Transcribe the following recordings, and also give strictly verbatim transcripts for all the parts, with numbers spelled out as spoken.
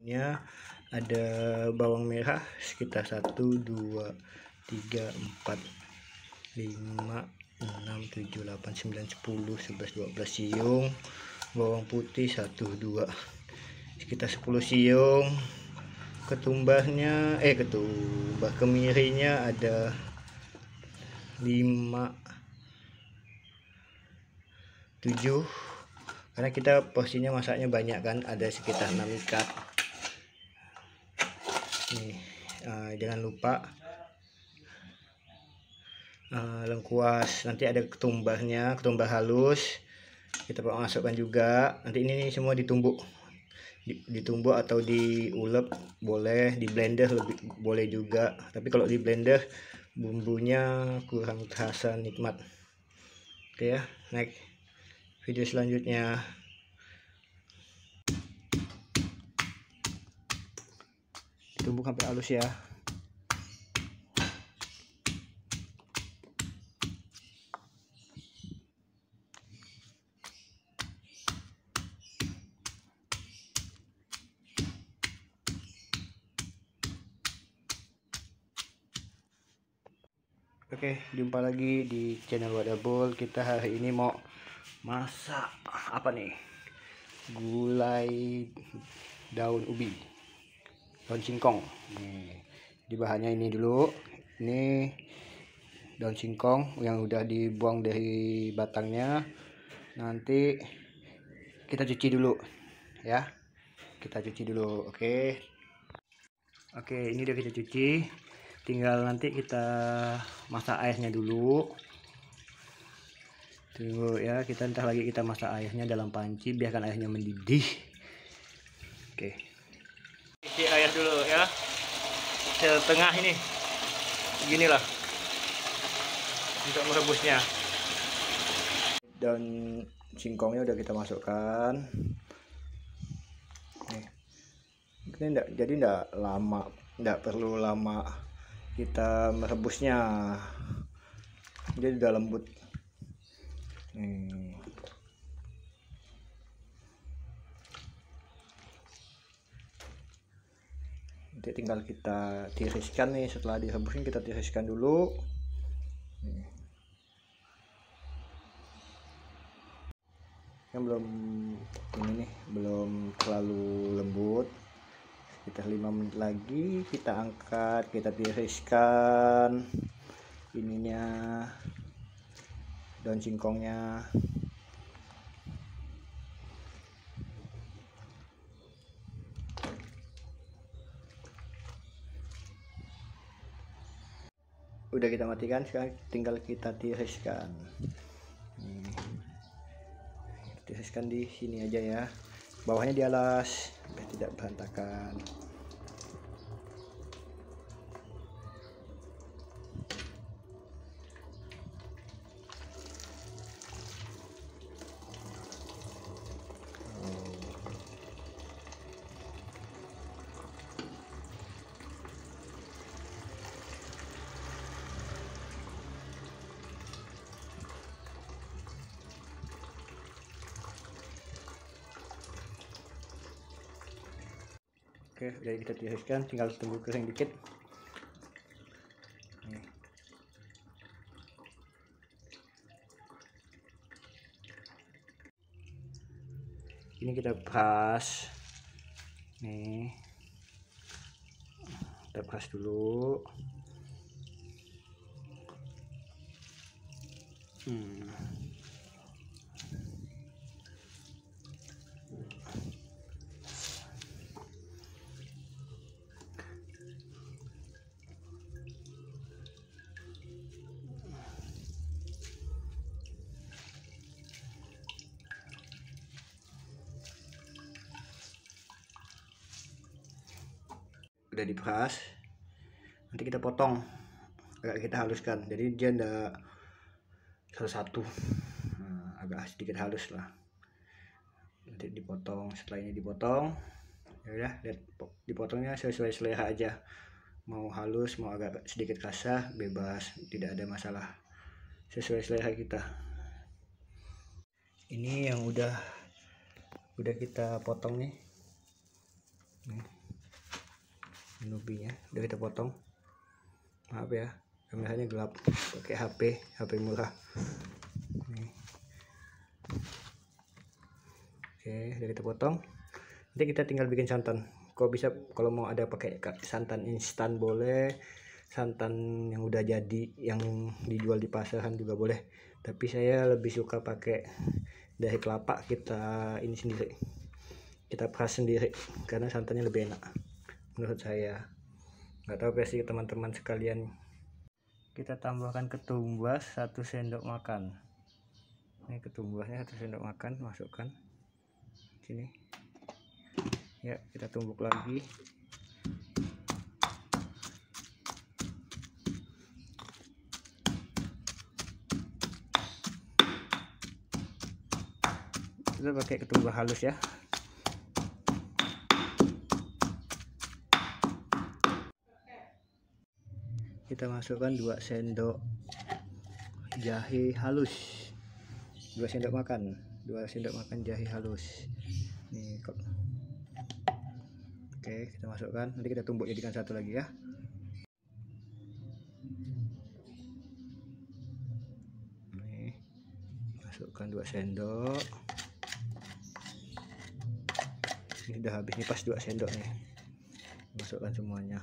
nya ada bawang merah sekitar satu dua tiga empat lima enam tujuh delapan sembilan sepuluh sebelas dua belas siung. Bawang putih satu dua sekitar sepuluh siung. Ketumbahnya eh ketumbah kemirinya ada lima tujuh, karena kita porsinya masaknya banyak kan, ada sekitar enam ikat nih. Uh, jangan lupa uh, lengkuas, nanti ada ketumbahnya, ketumbah halus kita masukkan juga. Nanti ini nih semua ditumbuk, ditumbuk atau diulek boleh, di blender lebih boleh juga, tapi kalau di blender bumbunya kurang terasa nikmat. Oke ya, next video selanjutnya. Tumbuk sampai halus ya. Oke, jumpa lagi di channel Wadabul. Kita hari ini mau masak apa nih? Gulai daun ubi, daun singkong. Nih, di bahannya ini dulu. Ini daun singkong yang udah dibuang dari batangnya. Nanti kita cuci dulu ya. Kita cuci dulu. Oke. Oke, ini udah kita cuci. Tinggal nanti kita masak airnya dulu. Tunggu ya, kita entah lagi kita masak airnya dalam panci, biarkan airnya mendidih. Oke. Isi air dulu ya. Setengah ini. Beginilah. Untuk merebusnya. Dan singkongnya udah kita masukkan. Nih. Ini enggak, jadi enggak lama, enggak perlu lama kita merebusnya, jadi udah lembut nih. Nanti tinggal kita tiriskan nih, setelah direbusin kita tiriskan dulu nih. Yang belum ini nih, belum terlalu lembut. Sekitar lima menit lagi kita angkat, kita tiriskan ininya, daun singkongnya. Udah kita matikan, sekarang tinggal kita tiriskan. Nih. Tiriskan di sini aja ya, bawahnya dialas biar tidak berantakan. Oke, udah kita tiriskan, tinggal tunggu kering dikit. Nih. Ini kita peras. Nih. Kita peras dulu. Hmm. Udah diperas, nanti kita potong, agak kita haluskan, jadi dia ndak satu-satu, nah, agak sedikit halus lah. Nanti dipotong, setelah ini dipotong ya udah, dipotongnya sesuai selera aja, mau halus mau agak sedikit kasar bebas, tidak ada masalah, sesuai selera kita. Ini yang udah udah kita potong nih. Nih. ubinya udah kita potong. Maaf ya, kameranya gelap, pakai H P H P murah. Nih. Oke, udah kita potong. Nanti kita tinggal bikin santan. Kok bisa, kalau mau ada pakai santan instan boleh, santan yang udah jadi yang dijual di pasaran juga boleh, tapi saya lebih suka pakai dari kelapa. Kita ini sendiri, kita peras sendiri karena santannya lebih enak menurut saya. Nggak tahu versi teman-teman sekalian. Kita tambahkan ketumbar satu sendok makan. Ini ketumbarnya satu sendok makan, masukkan sini ya, kita tumbuk lagi. Kita pakai ketumbar halus ya. Kita masukkan dua sendok jahe halus, dua sendok makan, dua sendok makan jahe halus. Nih kok. Oke, kita masukkan. Nanti kita tumbuk jadikan satu lagi ya. Nih, masukkan dua sendok. Ini udah habis nih, pas dua sendok nih. Masukkan semuanya.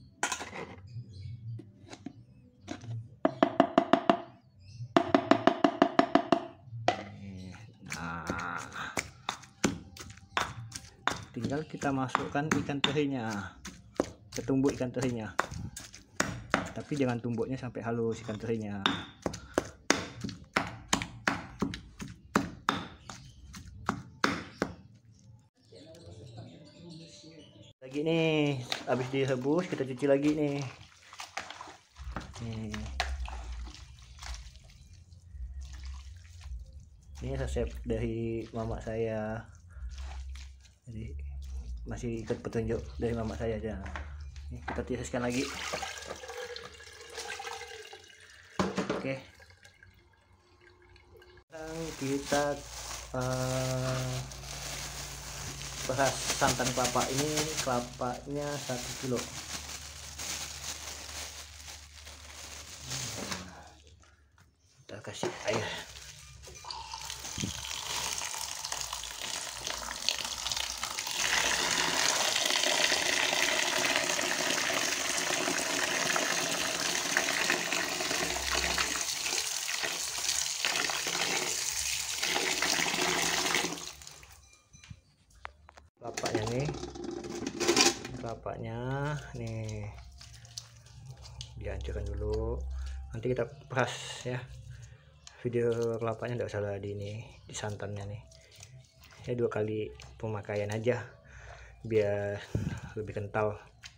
Tinggal kita masukkan ikan terinya, kita tumbuk ikan terinya, tapi jangan tumbuknya sampai halus ikan terinya. Lagi nih, habis direbus kita cuci lagi nih. Nih. Ini resep dari mama saya. Jadi masih ikut petunjuk dari mama saya aja. Ini kita tiriskan lagi. Oke. Sekarang kita uh, peras santan kelapa. Ini kelapanya satu kilo. Kita kasih air. Kelapanya nih, kelapanya nih dihancurkan dulu, nanti kita peras ya. Video kelapanya nggak usah di ini, di santannya nih ya, dua kali pemakaian aja biar lebih kental.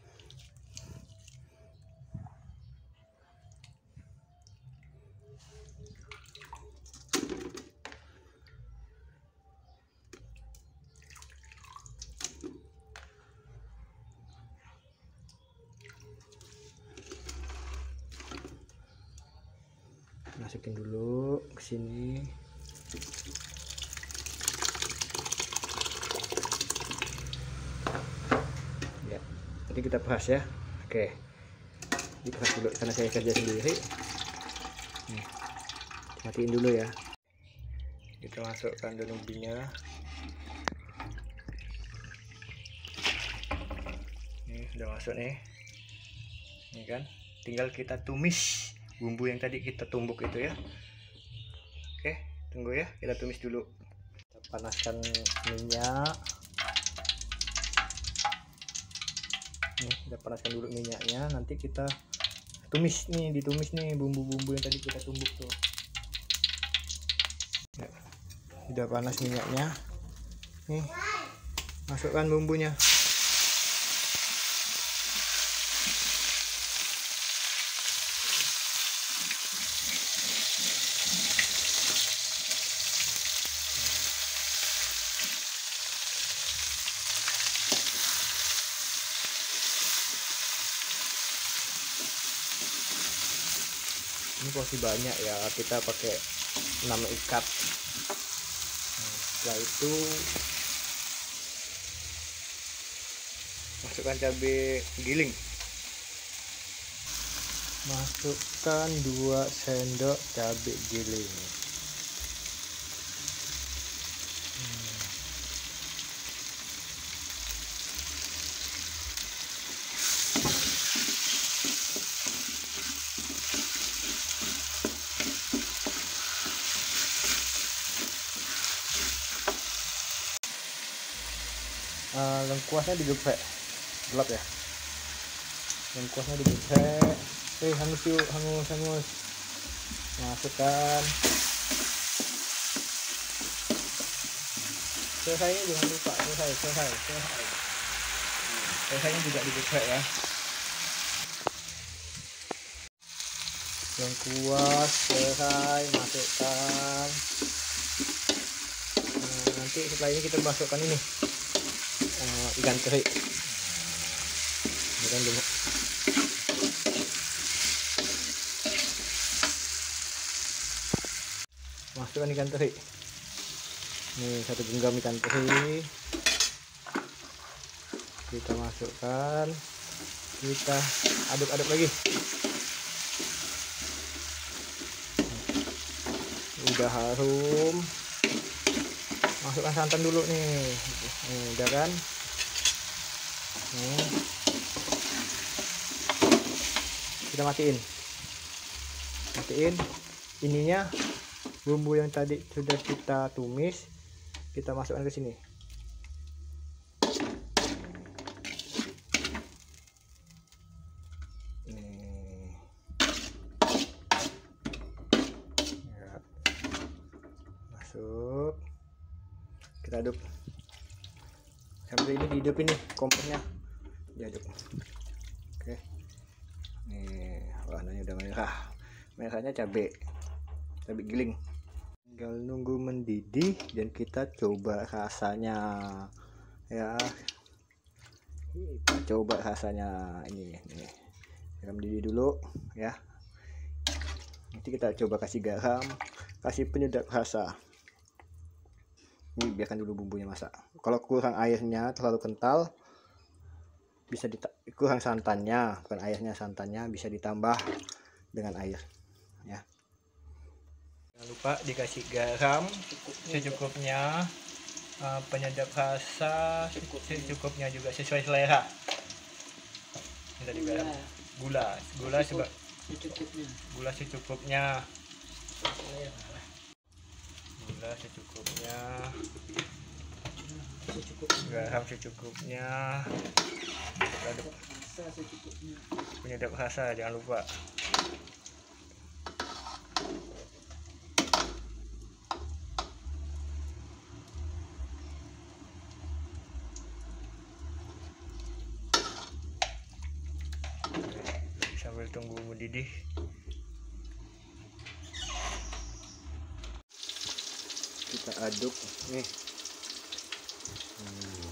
Masukin dulu ke sini. Ya, nanti kita peras ya. Oke. Diperas dulu karena saya kerja sendiri. Nih. Matiin dulu ya. Kita masukkan dulu ubinya. Ini sudah masuk nih. Ini kan, tinggal kita tumis bumbu yang tadi kita tumbuk itu ya. Oke, tunggu ya, kita tumis dulu. Kita panaskan minyak. Nih, kita panaskan dulu minyaknya, nanti kita tumis nih, ditumis nih bumbu-bumbu yang tadi kita tumbuk tuh. Ya, sudah panas minyaknya. Nih, masukkan bumbunya. Ini porsi banyak ya, kita pakai enam ikat. Nah, setelah itu Masukkan cabai giling. Masukkan dua sendok cabai giling. Hmm. Uh, lengkuasnya digeprek, gelap ya. Lengkuasnya digeprek. Eh, hangus yuk, hangus, hangus. Masukkan. Selesai, jangan lupa selesai, selesai, selesai. Selesainya juga digeprek ya. Lengkuas selesai, masukkan. Nah, nanti setelah ini kita masukkan ini uh, ikan teri. Ikan dulu. Masukkan ikan teri. Nih satu genggam ikan teri. Kita masukkan. Kita aduk-aduk lagi. Udah harum. Masukkan santan dulu nih. Nih udah kan. Nih. Kita matiin. Matiin. Ininya bumbu yang tadi sudah kita tumis, kita masukkan ke sini. Nih. Ya. Masuk. Kita aduk. Sampai ini dihidupin nih kompornya. Diaduk. Oke. Nih, warnanya udah merah. Merahnya cabai. Cabai giling. Tinggal nunggu mendidih dan kita coba rasanya ya. Kita coba rasanya ini nih. Kita mendidih dulu ya. Nanti kita coba kasih garam, kasih penyedap rasa. Ini biarkan dulu bumbunya masak. Kalau kurang airnya terlalu kental, bisa kurang santannya, bukan airnya, santannya bisa ditambah dengan air ya. Jangan lupa dikasih garam secukupnya, uh, penyedap rasa secukupnya juga sesuai selera. Ini tadi garam, gula, gula sebab gula secukupnya, gula secukupnya, garam secukupnya, aduk. Penyedap rasa jangan lupa. Sambil tunggu mendidih, kita aduk nih. Hmm.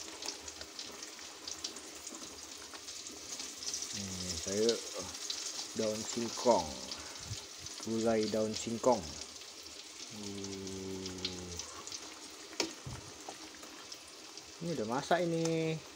Nih, saya daun singkong, gulai daun singkong. Uh. Ini udah masak ini.